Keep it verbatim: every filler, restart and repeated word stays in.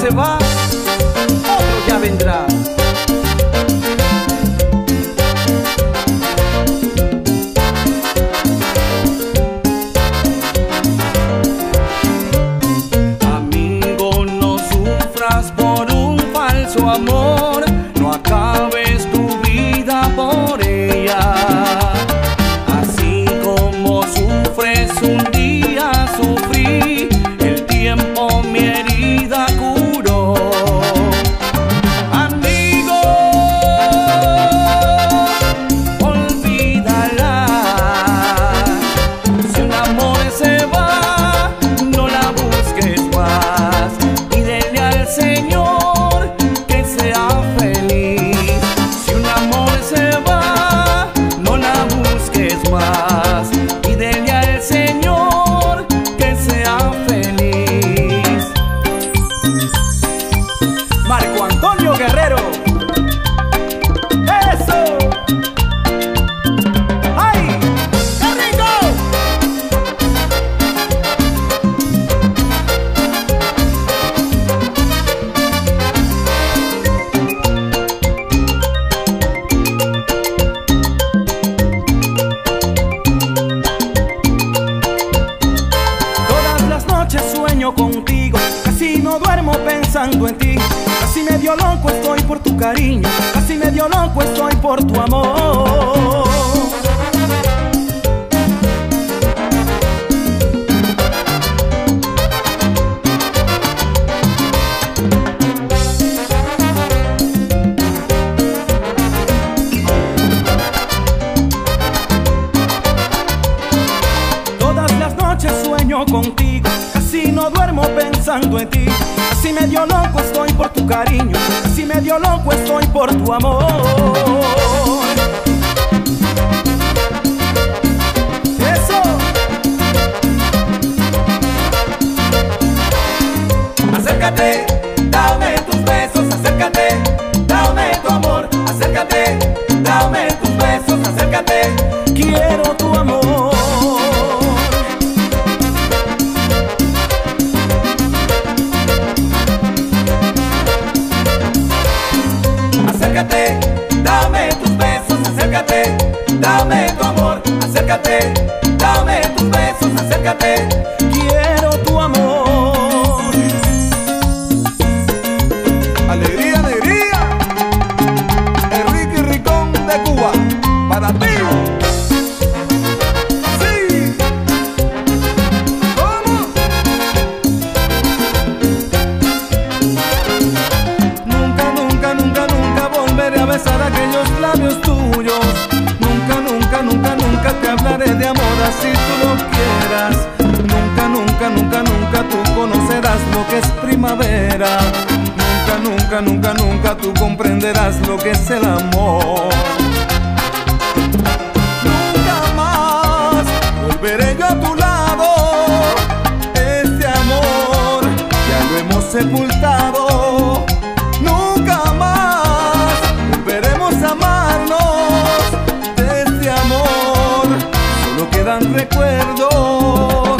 se va, otro ya vendrá. Amigo, no sufras por un falso amor, no acabes tu vida por ella. Así como sufres un día sufrí, el tiempo mi herida curó. Amigo, olvídala. Si un amor se va, no la busques más. Pídele al Señor que sea feliz. Si un amor se va, no la busques más. Pídele al Señor que sea feliz. Marco Antonio Guerrero. ¡Eso! ¡Ay! ¡Qué rico! Todas las noches sueño contigo, casi no duermo pensando en ti. Casi medio loco estoy por tu cariño, casi medio loco estoy por tu amor. Todas las noches sueño contigo, casi no duermo pensando en ti. Casi medio loco estoy por tu cariño, casi medio loco estoy por tu amor. ¡Eso! Acércate, dame tus besos, acércate, dame tu amor, acércate, dame tus besos, acércate, quiero tu amor. Acércate, dame tus besos, acércate, dame tu amor, acércate, dame tus besos, acércate, quiero tu amor. Alegría, alegría. Enrique Ricón de Cuba, para ti. Sí. ¿Cómo? Nunca, nunca, nunca, nunca volveré a besar aquellos labios tuyos. Nunca, nunca, nunca, nunca te hablaré de amor así tú lo quieras. Nunca, nunca, nunca, nunca tú conocerás lo que es primavera. Nunca, nunca, nunca, nunca tú comprenderás lo que es el amor. Nunca más volveré yo a tu lado. Este amor Ya lo hemos sepultado. nunca más volveremos a amarnos. De este amor solo quedan recuerdos.